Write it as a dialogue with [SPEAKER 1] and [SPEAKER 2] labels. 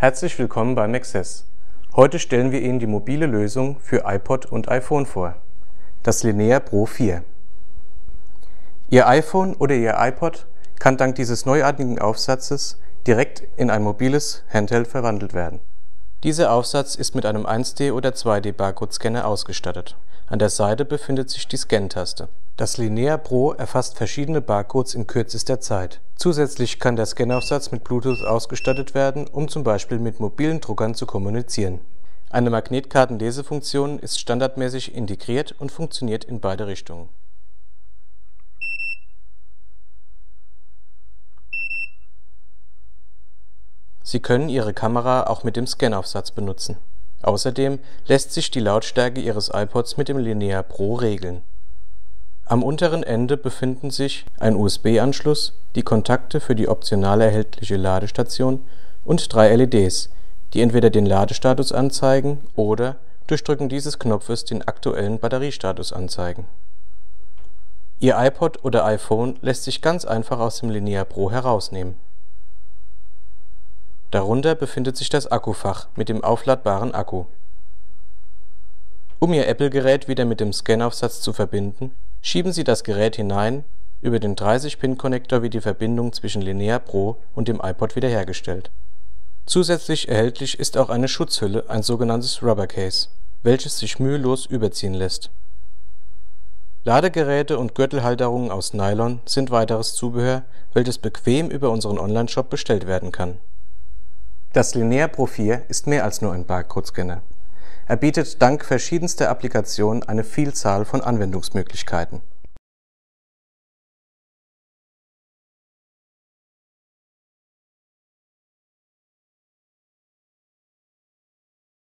[SPEAKER 1] Herzlich willkommen bei Maxess. Heute stellen wir Ihnen die mobile Lösung für iPod und iPhone vor, das Linear Pro 4. Ihr iPhone oder Ihr iPod kann dank dieses neuartigen Aufsatzes direkt in ein mobiles Handheld verwandelt werden. Dieser Aufsatz ist mit einem 1D- oder 2D-Barcode-Scanner ausgestattet. An der Seite befindet sich die Scan-Taste. Das Linear Pro erfasst verschiedene Barcodes in kürzester Zeit. Zusätzlich kann der Scanaufsatz mit Bluetooth ausgestattet werden, um zum Beispiel mit mobilen Druckern zu kommunizieren. Eine Magnetkartenlesefunktion ist standardmäßig integriert und funktioniert in beide Richtungen. Sie können Ihre Kamera auch mit dem Scanaufsatz benutzen. Außerdem lässt sich die Lautstärke Ihres iPods mit dem Linear Pro regeln. Am unteren Ende befinden sich ein USB-Anschluss, die Kontakte für die optional erhältliche Ladestation und 3 LEDs, die entweder den Ladestatus anzeigen oder durch Drücken dieses Knopfes den aktuellen Batteriestatus anzeigen. Ihr iPod oder iPhone lässt sich ganz einfach aus dem Linear Pro herausnehmen. Darunter befindet sich das Akkufach mit dem aufladbaren Akku. Um Ihr Apple-Gerät wieder mit dem Scanaufsatz zu verbinden, schieben Sie das Gerät hinein, über den 30-Pin-Konnektor wird die Verbindung zwischen Linear Pro und dem iPod wiederhergestellt. Zusätzlich erhältlich ist auch eine Schutzhülle, ein sogenanntes Rubber Case, welches sich mühelos überziehen lässt. Ladegeräte und Gürtelhalterungen aus Nylon sind weiteres Zubehör, welches bequem über unseren Online-Shop bestellt werden kann. Das Linear Pro 4 ist mehr als nur ein Barcode-Scanner. Er bietet dank verschiedenster Applikationen eine Vielzahl von Anwendungsmöglichkeiten.